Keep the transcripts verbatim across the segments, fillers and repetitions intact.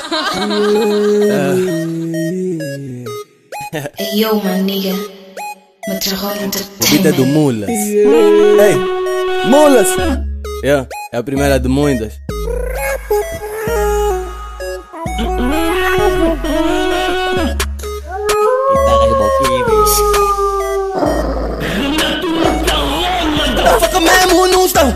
Hey yo, my nigga. Metrahol Vida do Entertainment. Mulas. Ei, Mulas! Yeah, é a primeira de muitas. Foca mesmo, não estão.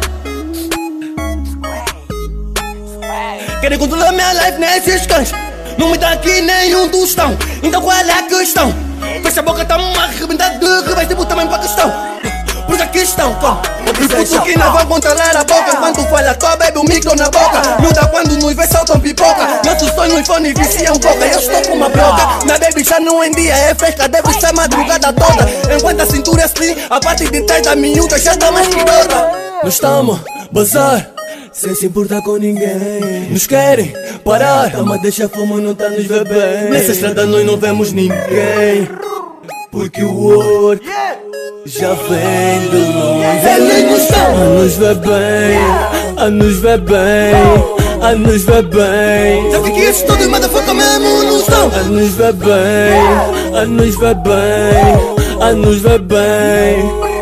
Querem controlar minha life nesses cães. Não me dá aqui nenhum tostão. Então qual é a questão? Fecha a boca, tá uma arrebentada de revés, tipo também pra questão. Por isso aqui estão, com o puto que não vão controlar a boca. Quando fala, só bebe o micro na boca. Miúda quando nos vê soltam pipoca. Nossos sonhos fone viciam boca. Eu estou com uma broca. Minha baby já não em dia é fresca, deve ser madrugada toda. Enquanto a cintura é assim, a parte de trás da miúda já tá mais que toda. Nós estamos bazar, sem se importar com ninguém. Nos querem parar, mas deixa fumo, não tá nos ver bem. Nessa estrada nós não vemos ninguém, porque o work já vem de longe. Eles não estão a nos ver bem, a nos ver bem, a nos ver bem. Sabe que isso todos motherfucker mesmo não estão a nos ver bem, a nos ver bem, a nos ver bem.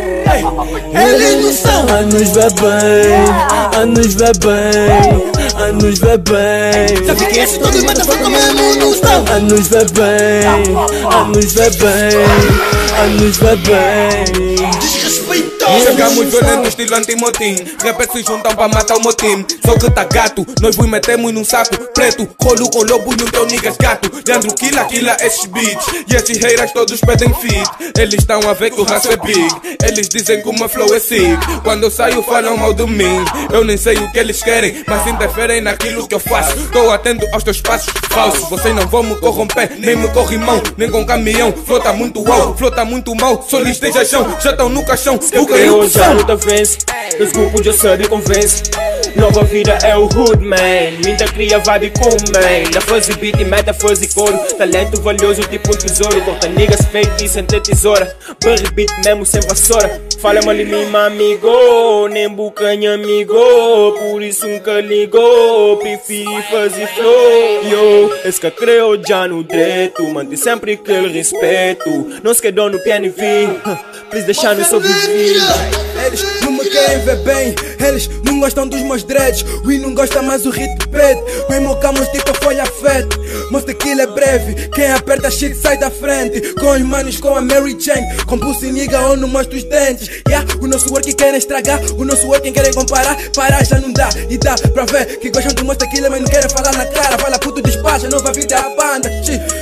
Eles não são a nos ver bem, a nos ver bem, a nos ver bem. Sabe que esses todos motherfucker mesmo não estão a nos ver bem, a nos ver bem, a nos ver bem. Desrespeitoso. Chegamos violento, estilo anti-motim. Rappers se juntam pra matar o motim. Só que tá gato, nós vos metemos num saco preto. Rolo com lobo e um teu niggas gato. Leandro quila, quila esses beats. E esses haters todos pedem feed. Eles estão a ver que o raço é big. Eles dizem que o meu flow é sick. Quando eu saio falam mal de mim. Eu nem sei o que eles querem, mas interferem naquilo que eu faço. Tô atento aos teus passos falsos. Vocês não vão me corromper, nem me corrimão, nem com caminhão. Flota muito wow, flota muito mal. Só lhes deixa chão, já estão no caixão. Eu já luta vence, os grupos já sabe convence. Nova vida é o hood man, minha cria vibe com man. Da fase beat e meta fase coro, talento valioso tipo um tesouro. Corta niggas fake e sem ter tesoura, barre beat mesmo sem vassoura. Fala mal em mim, amigo, nem bucanha amigo. Por isso nunca ligou, preferi fazer flow. Yo, esse que creu já no direito, mantém sempre aquele respeito. Não se quedou no P N V, please deixar-nos sobreviver. Eles não me querem ver bem, eles não gostam dos meus dreads. We não gosta mais do hit preto. We mocamos tipo a folha fete. Mas tequila é breve, quem aperta shit sai da frente. Com os manos com a Mary Jane, com pulso e niga ou não mostra os dentes. Yeah, o nosso work querem estragar, o nosso work querem comparar. Parar já não dá, e dá pra ver que gostam de mostrar tequila, mas não querem falar na cara. Fala puto, despacha, nova vida é a banda.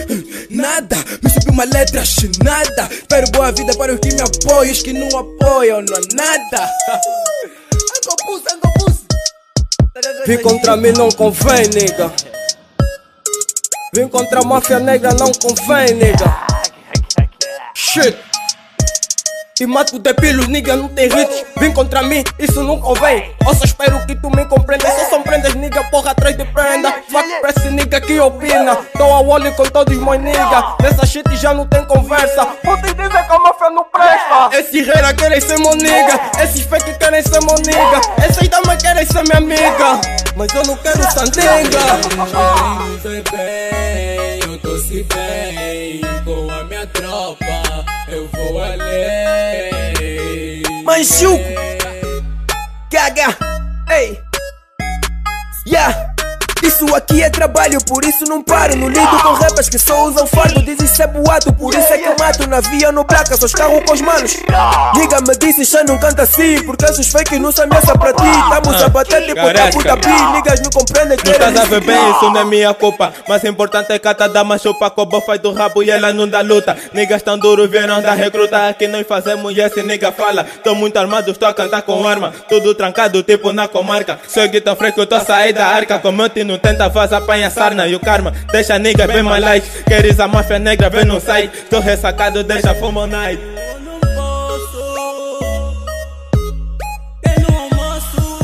Nada, me subiu uma letra, nada. Espero boa vida para os que me apoiam, os que não apoiam, não há nada. Vim contra mim não convém, nigga. Vim contra a máfia negra não convém, nigga. Shit. E mato de pilos, nigga, não tem hits. Vim contra mim, isso não convém. Ou só espero que tu me compreendas. Só são prendas, nigga, porra atrás de prenda. Fuck pra esse nigga que opina. Tô a Wally com todos meus nigga. Nessa shit já não tem conversa. Puta, dizem que a máfia não presta. Esses haters querem ser meu nigga, esses fake querem ser meu nigga, esses damas querem ser minha amiga, mas eu não quero sandenga. Eu sei bem, eu tô se bem. Com a minha tropa, eu vou além. Manchuco, caga, ei, yeah. Isso aqui é trabalho, por isso não paro. Não lido com rappers que só usam fardo. Dizem ser boato, por isso é que eu mato. Na via no placa, só escarro com os manos. Liga me disse, já não canta assim, porque esses fakes não são ameaça pra ti. Estamos a bater tipo da puta pi. Niggas não compreendem que não estás a ver bem, isso não é minha culpa. Mas o importante é que a dá uma chupa. Cobo faz do rabo e ela não dá luta. Niggas tão duros, vieram da recruta. Aqui nós fazemos e esse nigga fala. Tô muito armado, estou a cantar com arma. Tudo trancado, tipo na comarca. Segue tão fresco, eu tô a sair da arca. Como eu te não tenta faz apanha sarna e o karma deixa nigga bem mais light. Queres a máfia negra, vem no site. Tô ressacado, deixa fumo night. Eu não posso, eu não almoço.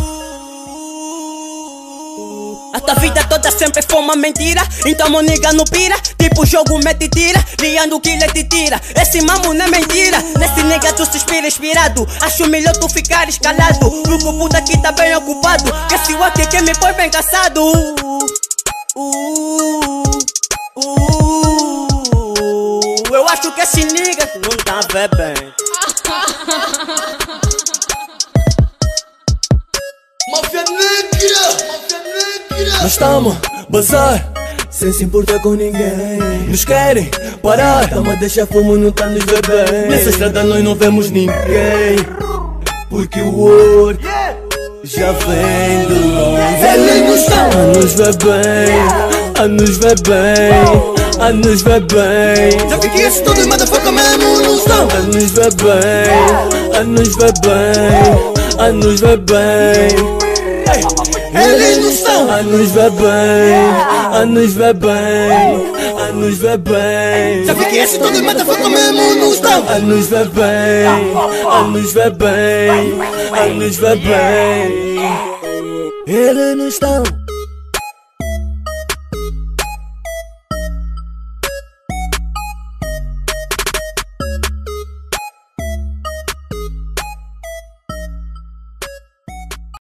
A tua vida toda sempre foi uma mentira, então meu nigga não pira. Tipo jogo mete e tira, liando que ele te tira. Esse mamo não é mentira, nesse nigga tu se inspira inspirado. Acho melhor tu ficares calado, porque o puta aqui tá bem ocupado. Que esse work que me põe bem cansado. Uh, uh. Esse nigga não tá vê bem. Máfia negra, máfia negra. Nós estamos bazar, sem se importar com ninguém. Nos querem parar, tamo a deixar fumo, não tá nos ver bem. Nessa estrada nós não vemos ninguém, porque o ouro já vem de longe. Eles não estão a nos ver bem, a nos ver bem, a nos ver bem. Já vi que esses todos motherfucker mesmo não estão. A nos ver bem, a nos ver bem, a nos ver bem. Eles não estão a nos ver bem, a nos ver bem, a nos ver bem. Já vi que esses todos motherfucker mesmo não estão. A nos ver bem, a nos ver bem, a nos ver bem. Eles não estão.